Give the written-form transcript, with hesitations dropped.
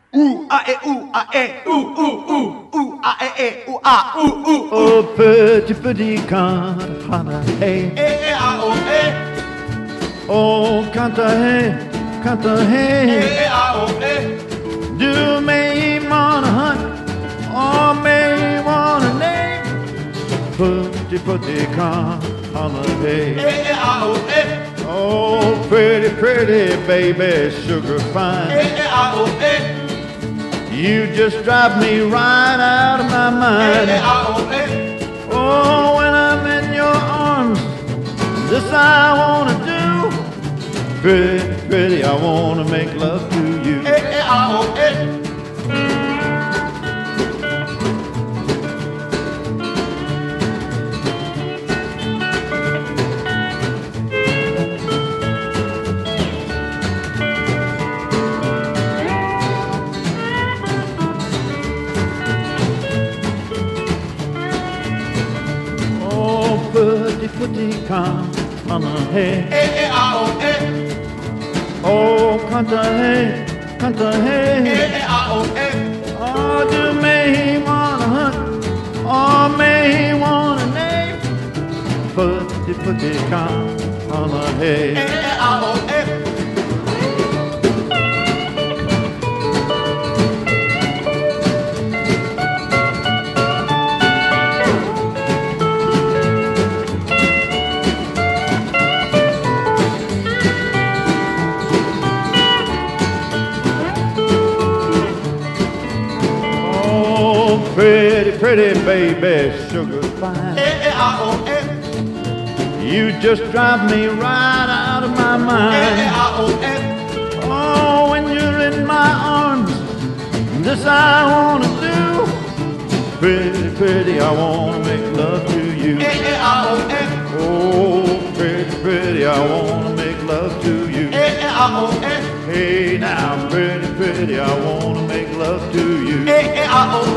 Ooh, ah, eh, ooh, ah, eh, ooh, ooh, ooh, ooh, ah, eh, ooh, ah, ooh, ooh, Oh, ooh. pretty, pretty cantata, hey. Eh, ah, oh, eh. Oh, canta, hey. Eh, ah, oh, eh. Do me wanna hunt, or me wanna name. Pretty cantata, hey. Ah, oh, eh. Oh, pretty, pretty baby, sugar fine. Ah, oh, eh. You just drive me right out of my mind. Ah, oh, eh. Oh, when I'm in your arms, this I wanna do. Pretty, pretty, I wanna make love to you. Ah, oh, eh. Oh, pretty, come on ahead. Ah, oh, eh. Oh, canta, hey. Ah, oh, eh. Oh, do me wanna hunt, or me wanna name. Pretty, come on ahead. Ah, oh, eh. Oh, pretty, pretty baby, sugar fine. Ah, oh, eh. You just drive me right out of my mind. Ah, oh, eh. Oh, when you're in my arms, this I wanna do. Pretty, pretty, I wanna make love to you. Ah, oh, eh. Oh, pretty, pretty, I wanna make love to you. Ah, oh, eh. Hey now, pretty, pretty, I wanna make love to you. Ah, oh,